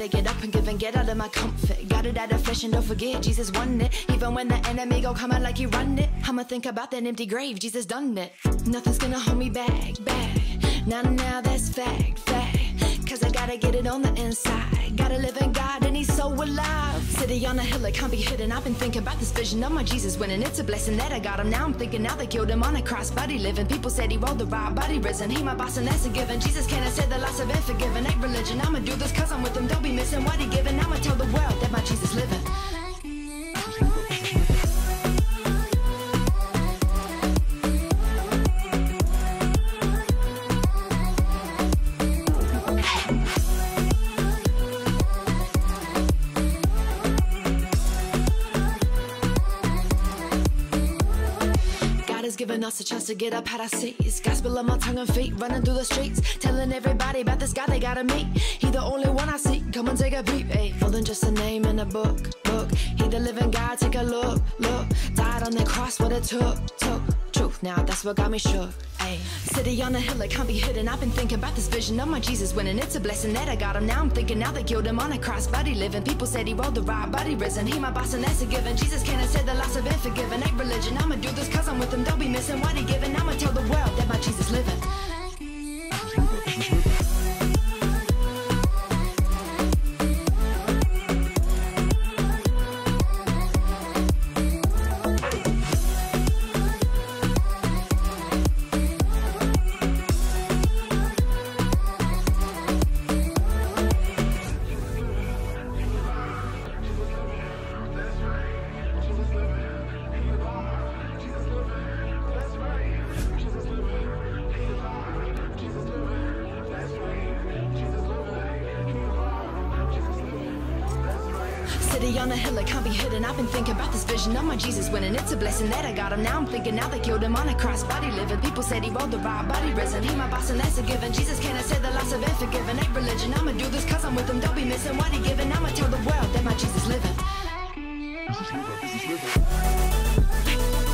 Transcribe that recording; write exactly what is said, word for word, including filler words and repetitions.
gotta get up and give and get out of my comfort. Got it out of flesh and don't forget, Jesus won it. Even when the enemy go come out like he run it, I'ma think about that empty grave, Jesus done it. Nothing's gonna hold me back, back. Now, now that's fact, fact. Cause I gotta get it on the inside. Gotta live in God and he's so alive. City on a hill, it can't be hidden. I've been thinking about this vision of my Jesus winning. It's a blessing that I got him. Now I'm thinking now they killed him on a cross, but he living. People said he rolled the ride, but he risen. He my boss and that's a given. Jesus can't have said the loss of been forgiven. Ain't religion, I'ma do this cause I'm with him. Don't be missing what he giving. I'ma tell the world that my Jesus living. Giving us a chance to get up out our seats. Gospel on my tongue and feet, running through the streets, telling everybody about this guy they gotta meet. He the only one I see, come and take a peep. Ay, more than just a name in a book, book. He the living God, take a look, look. Died on that cross, what it took, took. Truth now, that's what got me shook. Ay, city on a hill, it can't be hidden. I've been thinking about this vision of my Jesus winning. It's a blessing that I got him. Now I'm thinking now they killed him on a cross, but he living. People said he rolled the ride, but he risen. He my boss and that's a given. Jesus can't have said the loss of been forgiven. Ain't religion, I'ma do this cause I'm with him. Don't be missing what he giving. I'ma tell the world that my Jesus living. On a hill, it can't be hidden. I've been thinking about this vision of my Jesus winning. It's a blessing that I got him. Now I'm thinking now they killed him on a cross, but he living. People said he rolled the ride, but he risen. He my boss and that's a given. Jesus can't have said the loss of been forgiven. Ain't religion, I'ma do this cause I'm with him. Don't be missing what he giving. I'ma tell the world that my Jesus living. Jesus living, Jesus living.